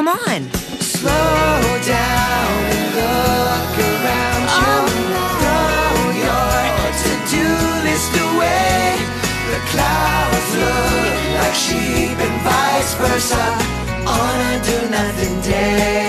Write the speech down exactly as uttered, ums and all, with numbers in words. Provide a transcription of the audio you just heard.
Come on. Slow down and look around you. Throw your to-do list away. The clouds look like sheep and vice versa on a do-nothing day.